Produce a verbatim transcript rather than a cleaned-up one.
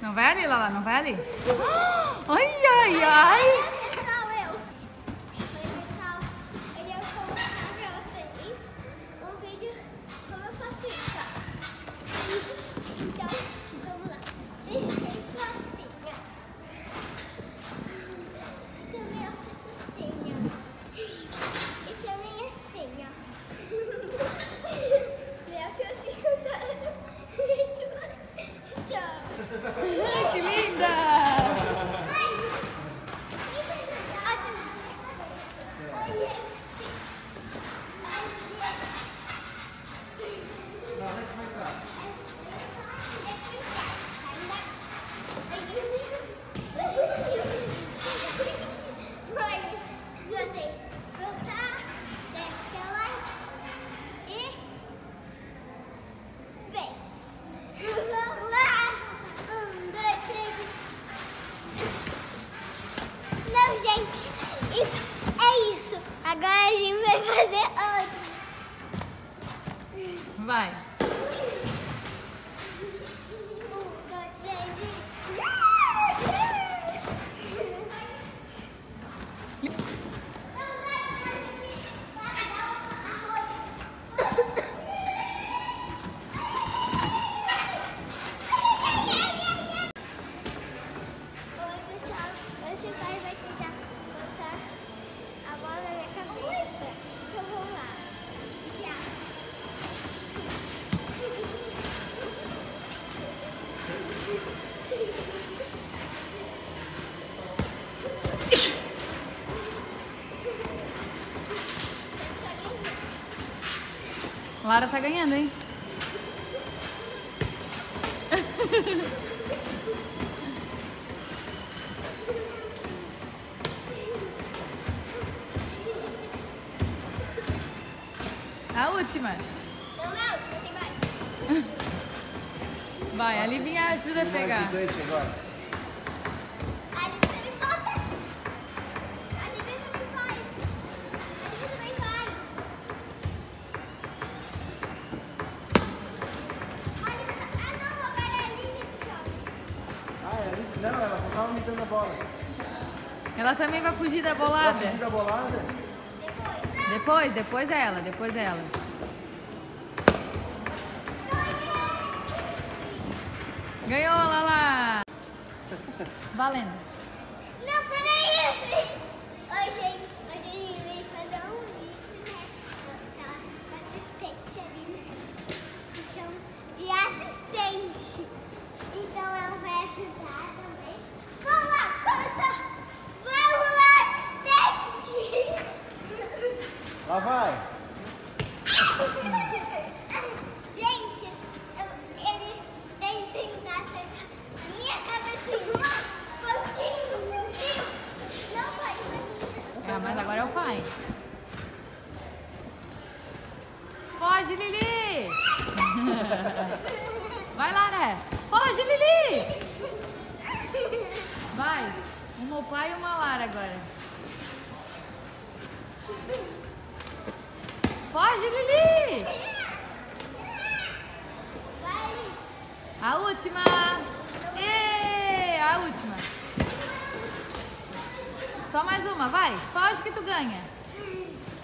Não vai ali, Lala, não vai ali. Ai, ai, ai. Ai, que linda! Gente, isso, é isso. Agora a gente vai fazer outro. Vai. Um, dois, três e... Oi, pessoal. Hoje o pai vai tentar botar a bola na minha cabeça. Então vamos lá. Já. Lara tá ganhando, hein? A última. Não, não, não tem mais. Vai, a Livinha ajuda a pegar. A Lívia também volta. A Lívia também vai. A Lívia também vai. A Lívia tá... Ah, não, agora é a Lívia que joga. Ah, é ali? Não, ela só tava imitando a bola. Ela também vai fugir da Vai bolada? fugir da bolada? Depois. Depois, depois é ela, depois é ela. Ganhou, Lala! Valendo. Não, peraí. Oi, gente. Hoje a gente veio fazer um vídeo, né? Botar assistente ali, né? Me chamo de assistente. Então ela vai ajudar também. Vamos lá, começou. Vamos lá, assistente. Lá vai. Gente, eu- ele tem que tentar acertar a minha cabecinha. Pontinho, pontinho. Não vai. É, mas agora é o pai. Foge, Lili! Vai, Lara! Foge, Lili! Vai! Uma o pai e uma Lara agora. Foge, Lili! Vai. A última! Ê, a última! Só mais uma, vai! Foge que tu ganha!